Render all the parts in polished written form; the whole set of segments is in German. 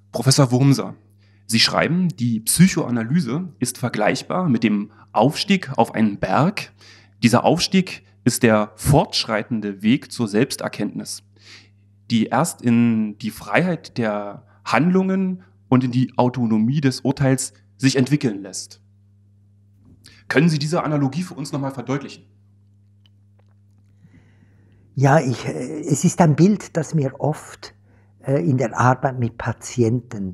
Professor Wurmser, Sie schreiben, die Psychoanalyse ist vergleichbar mit dem Aufstieg auf einen Berg. Dieser Aufstieg ist der fortschreitende Weg zur Selbsterkenntnis, die erst in die Freiheit der Handlungen und in die Autonomie des Urteils sich entwickeln lässt. Können Sie diese Analogie für uns nochmal verdeutlichen? Ja, es ist ein Bild, das mir oft in der Arbeit mit Patienten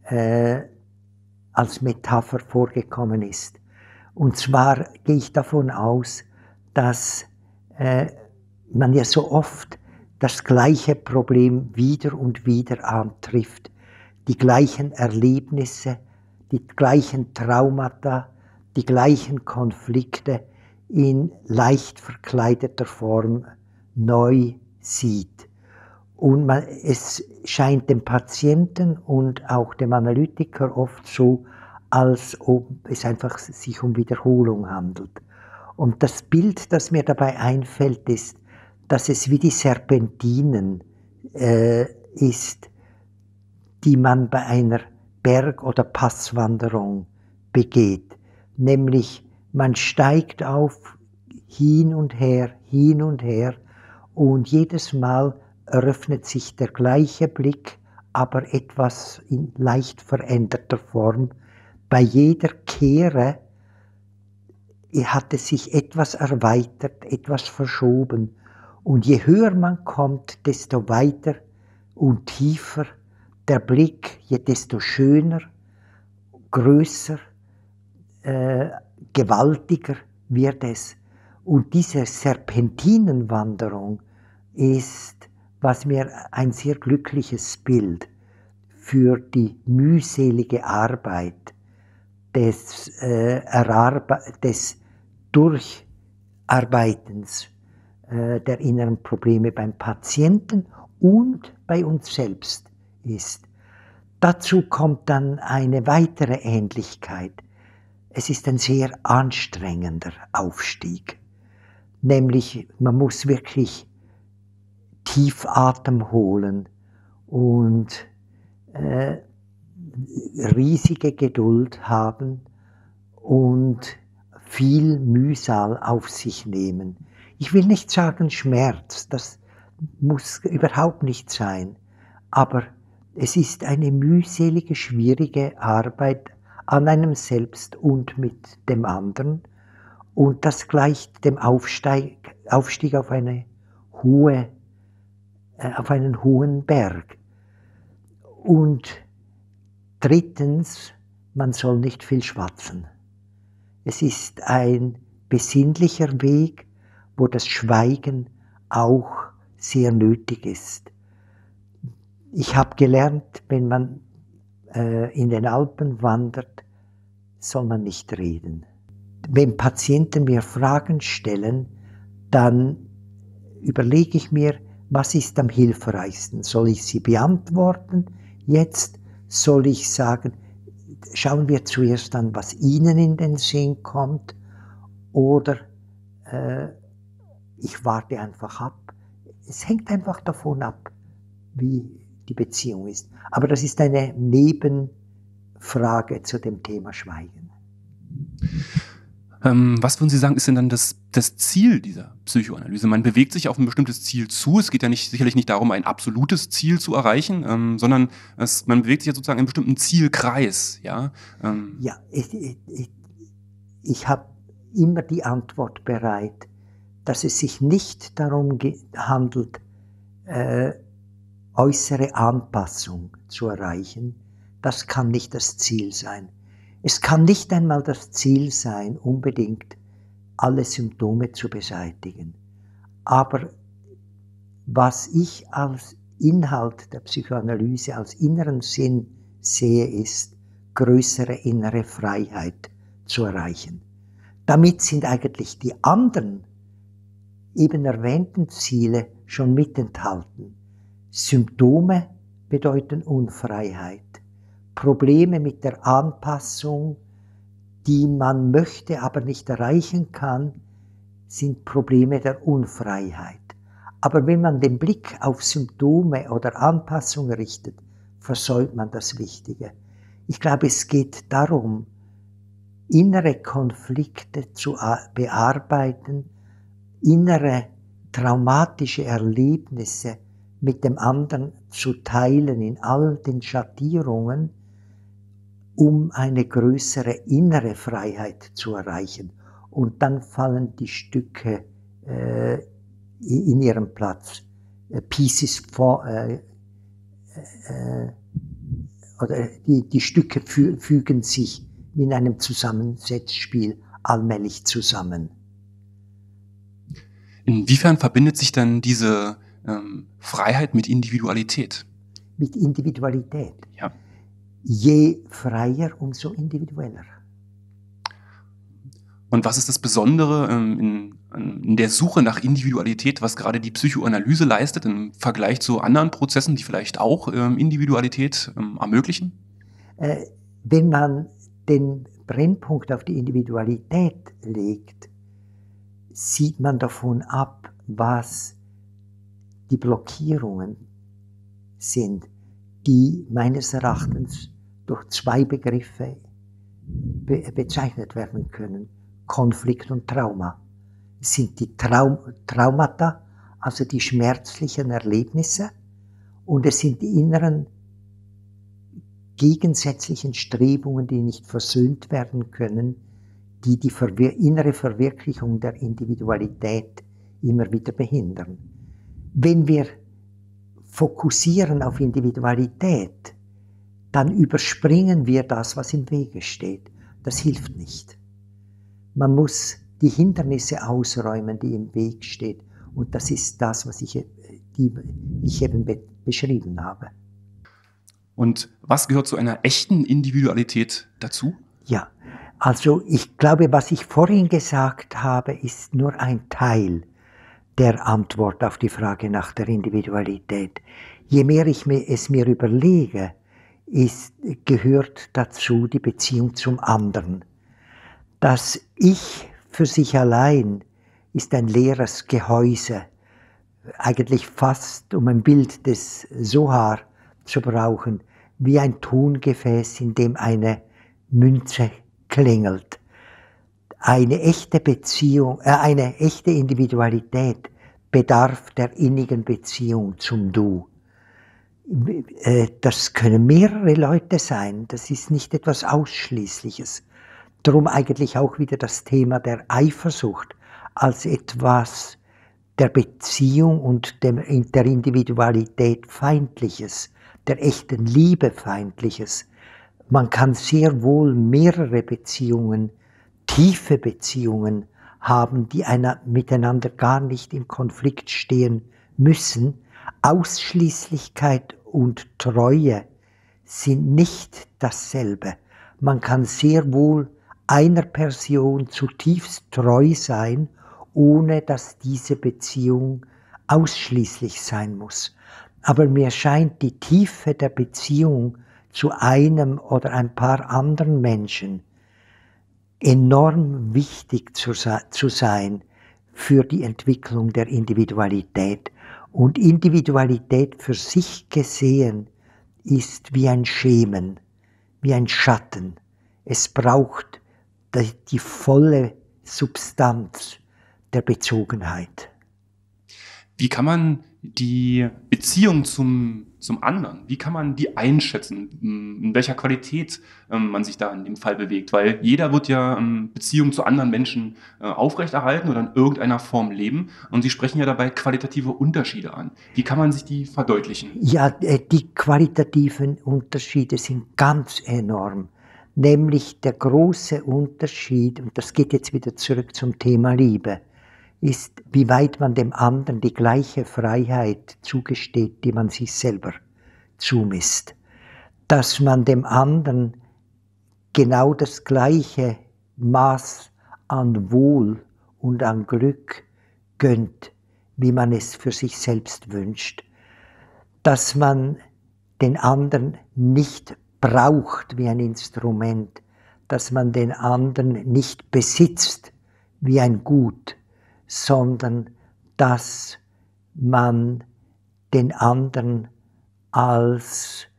als Metapher vorgekommen ist. Und zwar gehe ich davon aus, dass man ja so oft das gleiche Problem wieder und wieder antrifft, die gleichen Erlebnisse, die gleichen Traumata, die gleichen Konflikte in leicht verkleideter Form neu sieht. Und es scheint dem Patienten und auch dem Analytiker oft so, als ob es einfach sich um Wiederholung handelt. Und das Bild, das mir dabei einfällt, ist, dass es wie die Serpentinen ist, die man bei einer Berg- oder Passwanderung begeht. Nämlich man steigt auf hin und her und jedes Mal eröffnet sich der gleiche Blick, aber etwas in leicht veränderter Form. Bei jeder Kehre hat es sich etwas erweitert, etwas verschoben. Und je höher man kommt, desto weiter und tiefer der Blick, desto schöner, größer, gewaltiger wird es. Und diese Serpentinenwanderung ist, was mir ein sehr glückliches Bild für die mühselige Arbeit des Durcharbeitens der inneren Probleme beim Patienten und bei uns selbst ist. Dazu kommt dann eine weitere Ähnlichkeit. Es ist ein sehr anstrengender Aufstieg. Nämlich, man muss wirklich tief Atem holen und riesige Geduld haben und viel Mühsal auf sich nehmen. Ich will nicht sagen Schmerz, das muss überhaupt nicht sein, aber es ist eine mühselige, schwierige Arbeit an einem selbst und mit dem anderen, und das gleicht dem Aufstieg auf einen hohen Berg. Und drittens, man soll nicht viel schwatzen. Es ist ein besinnlicher Weg, wo das Schweigen auch sehr nötig ist. Ich habe gelernt, wenn man in den Alpen wandert, soll man nicht reden. Wenn Patienten mir Fragen stellen, dann überlege ich mir, was ist am hilfreichsten? Soll ich sie beantworten? Jetzt soll ich sagen, schauen wir zuerst an, was Ihnen in den Sinn kommt, oder ich warte einfach ab. Es hängt einfach davon ab, wie die Beziehung ist. Aber das ist eine Nebenfrage zu dem Thema Schweigen. Was würden Sie sagen, ist denn dann das Ziel dieser Psychoanalyse? Man bewegt sich auf ein bestimmtes Ziel zu. Es geht ja sicherlich nicht darum, ein absolutes Ziel zu erreichen, sondern man bewegt sich ja sozusagen in einem bestimmten Zielkreis. Ja, ja, ich habe immer die Antwort bereit, dass es sich nicht darum handelt, äußere Anpassung zu erreichen. Das kann nicht das Ziel sein. Es kann nicht einmal das Ziel sein, unbedingt alle Symptome zu beseitigen. Aber was ich als Inhalt der Psychoanalyse, als inneren Sinn sehe, ist, größere innere Freiheit zu erreichen. Damit sind eigentlich die anderen eben erwähnten Ziele schon mitenthalten. Symptome bedeuten Unfreiheit. Probleme mit der Anpassung, die man möchte, aber nicht erreichen kann, sind Probleme der Unfreiheit. Aber wenn man den Blick auf Symptome oder Anpassung richtet, versäumt man das Wichtige. Ich glaube, es geht darum, innere Konflikte zu bearbeiten, innere traumatische Erlebnisse mit dem anderen zu teilen in all den Schattierungen, um eine größere innere Freiheit zu erreichen. Und dann fallen die Stücke in ihren Platz. Pieces oder die Stücke fügen sich in einem Zusammensetzspiel allmählich zusammen. Inwiefern verbindet sich dann diese Freiheit mit Individualität? Mit Individualität? Ja. Je freier, umso individueller. Und was ist das Besondere in der Suche nach Individualität, was gerade die Psychoanalyse leistet im Vergleich zu anderen Prozessen, die vielleicht auch Individualität ermöglichen? Wenn man den Brennpunkt auf die Individualität legt, sieht man davon ab, was die Blockierungen sind, die meines Erachtens durch zwei Begriffe bezeichnet werden können: Konflikt und Trauma. Es sind die Traumata, also die schmerzlichen Erlebnisse, und es sind die inneren gegensätzlichen Strebungen, die nicht versöhnt werden können, die die innere Verwirklichung der Individualität immer wieder behindern. Wenn wir fokussieren auf Individualität, dann überspringen wir das, was im Wege steht. Das hilft nicht. Man muss die Hindernisse ausräumen, die im Weg stehen. Und das ist das, was ich eben beschrieben habe. Und was gehört zu einer echten Individualität dazu? Ja, also ich glaube, was ich vorhin gesagt habe, ist nur ein Teil der Antwort auf die Frage nach der Individualität. Je mehr ich es mir überlege, gehört dazu die Beziehung zum anderen. Das Ich für sich allein ist ein leeres Gehäuse, eigentlich fast, um ein Bild des Sohar zu brauchen, wie ein Tongefäß, in dem eine Münze klingelt. Eine echte Beziehung, eine echte Individualität bedarf der innigen Beziehung zum Du. Das können mehrere Leute sein, das ist nicht etwas Ausschließliches. Darum eigentlich auch wieder das Thema der Eifersucht als etwas der Beziehung und der Individualität Feindliches, der echten Liebe Feindliches. Man kann sehr wohl mehrere Beziehungen, tiefe Beziehungen haben, die miteinander gar nicht im Konflikt stehen müssen. Ausschließlichkeit und Treue sind nicht dasselbe. Man kann sehr wohl einer Person zutiefst treu sein, ohne dass diese Beziehung ausschließlich sein muss. Aber mir scheint die Tiefe der Beziehung zu einem oder ein paar anderen Menschen enorm wichtig zu sein für die Entwicklung der Individualität. Und Individualität für sich gesehen ist wie ein Schemen, wie ein Schatten. Es braucht die volle Substanz der Bezogenheit. Wie kann man die Beziehung zum anderen, wie kann man die einschätzen, in welcher Qualität man sich da in dem Fall bewegt? Weil jeder wird ja Beziehungen zu anderen Menschen aufrechterhalten oder in irgendeiner Form leben. Und Sie sprechen ja dabei qualitative Unterschiede an. Wie kann man sich die verdeutlichen? Ja, die qualitativen Unterschiede sind ganz enorm. Nämlich der große Unterschied, und das geht jetzt wieder zurück zum Thema Liebe, ist, wie weit man dem anderen die gleiche Freiheit zugesteht, die man sich selber zumisst. Dass man dem anderen genau das gleiche Maß an Wohl und an Glück gönnt, wie man es für sich selbst wünscht. Dass man den anderen nicht braucht wie ein Instrument, dass man den anderen nicht besitzt wie ein Gut, sondern dass man den anderen als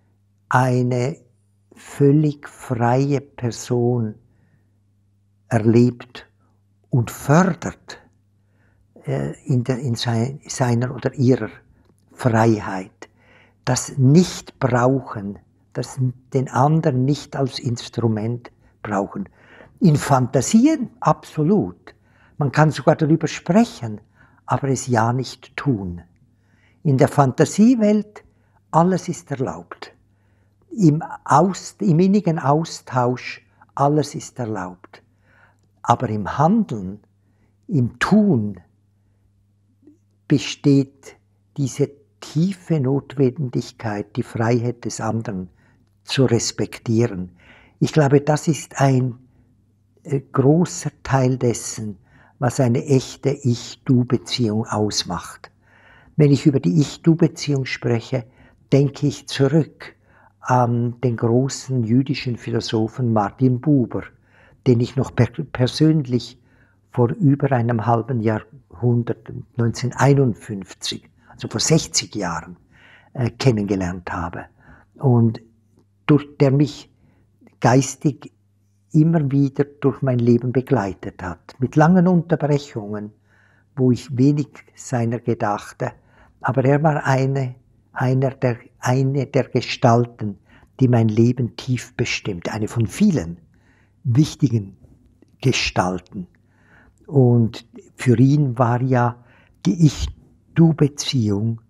eine völlig freie Person erlebt und fördert in seiner oder ihrer Freiheit, das Nicht-Brauchen, das den anderen nicht als Instrument brauchen. In Fantasien absolut. Man kann sogar darüber sprechen, aber es ja nicht tun. In der Fantasiewelt, alles ist erlaubt. Im innigen Austausch, alles ist erlaubt. Aber im Handeln, im Tun, besteht diese tiefe Notwendigkeit, die Freiheit des anderen zu respektieren. Ich glaube, das ist ein großer Teil dessen, was eine echte Ich-Du-Beziehung ausmacht. Wenn ich über die Ich-Du-Beziehung spreche, denke ich zurück an den großen jüdischen Philosophen Martin Buber, den ich noch persönlich vor über einem halben Jahrhundert, 1951, also vor 60 Jahren, kennengelernt habe. Und der mich geistig immer wieder durch mein Leben begleitet hat. Mit langen Unterbrechungen, wo ich wenig seiner gedachte. Aber er war eine der Gestalten, die mein Leben tief bestimmt. Eine von vielen wichtigen Gestalten. Und für ihn war ja die Ich-Du-Beziehung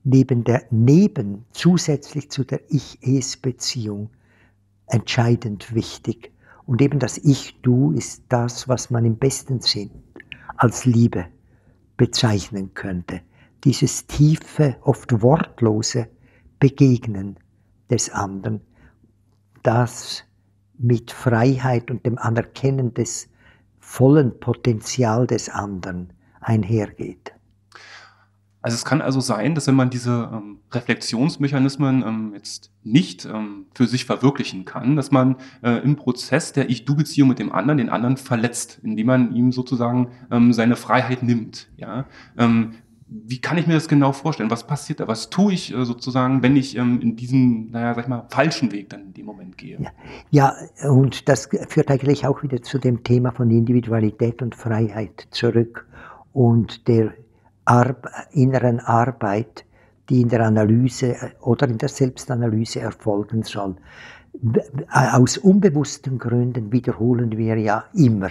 zusätzlich zu der Ich-Es-Beziehung entscheidend wichtig. Und eben das Ich-Du ist das, was man im besten Sinn als Liebe bezeichnen könnte. Dieses tiefe, oft wortlose Begegnen des anderen, das mit Freiheit und dem Anerkennen des vollen Potenzial des anderen einhergeht. Also es kann also sein, dass wenn man diese Reflexionsmechanismen jetzt nicht für sich verwirklichen kann, dass man im Prozess der Ich-Du-Beziehung mit dem anderen den anderen verletzt, indem man ihm sozusagen seine Freiheit nimmt. Ja? Wie kann ich mir das genau vorstellen? Was passiert da? Was tue ich sozusagen, wenn ich in diesen, sag ich mal, falschen Weg dann in dem Moment gehe? Ja, und das führt eigentlich auch wieder zu dem Thema von Individualität und Freiheit zurück und der inneren Arbeit, die in der Analyse oder in der Selbstanalyse erfolgen soll. Aus unbewussten Gründen wiederholen wir ja immer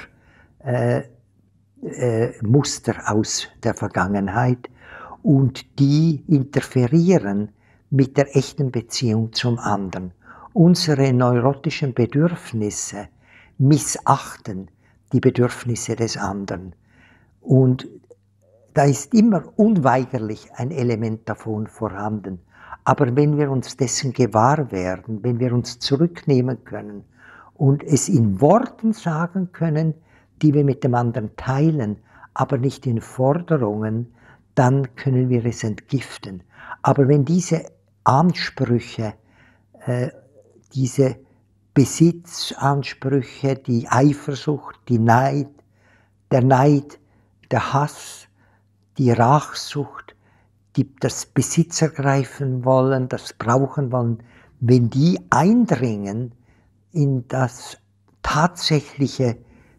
Muster aus der Vergangenheit und die interferieren mit der echten Beziehung zum anderen. Unsere neurotischen Bedürfnisse missachten die Bedürfnisse des anderen und da ist immer unweigerlich ein Element davon vorhanden. Aber wenn wir uns dessen gewahr werden, wenn wir uns zurücknehmen können und es in Worten sagen können, die wir mit dem anderen teilen, aber nicht in Forderungen, dann können wir es entgiften. Aber wenn diese Ansprüche, diese Besitzansprüche, die Eifersucht, der Neid, der Hass, die Rachsucht, das Besitz ergreifen wollen, das brauchen wollen, wenn die eindringen in das tatsächliche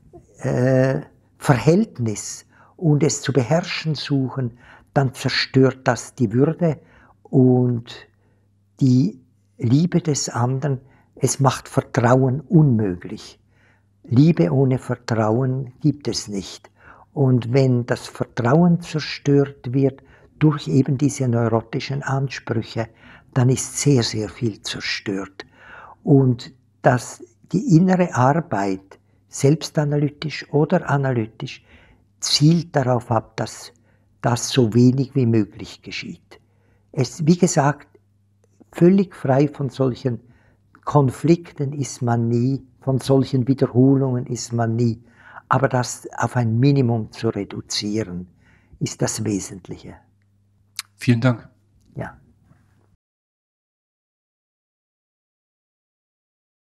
Verhältnis und es zu beherrschen suchen, dann zerstört das die Würde und die Liebe des anderen. Es macht Vertrauen unmöglich. Liebe ohne Vertrauen gibt es nicht. Und wenn das Vertrauen zerstört wird durch eben diese neurotischen Ansprüche, dann ist sehr, sehr viel zerstört. Und die innere Arbeit, selbstanalytisch oder analytisch, zielt darauf ab, dass das so wenig wie möglich geschieht. Wie gesagt, völlig frei von solchen Konflikten ist man nie, von solchen Wiederholungen ist man nie. Aber das auf ein Minimum zu reduzieren, ist das Wesentliche. Vielen Dank. Ja.